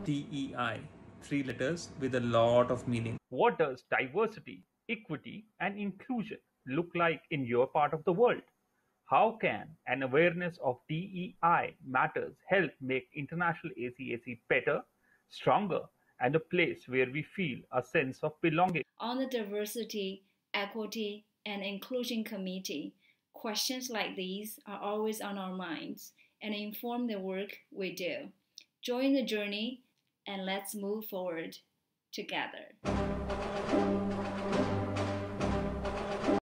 DEI, three letters with a lot of meaning. What does diversity, equity, and inclusion look like in your part of the world? How can an awareness of DEI matters help make International ACAC better, stronger, and a place where we feel a sense of belonging? On the Diversity, Equity, and Inclusion Committee, questions like these are always on our minds and inform the work we do. Join the journey and let's move forward together.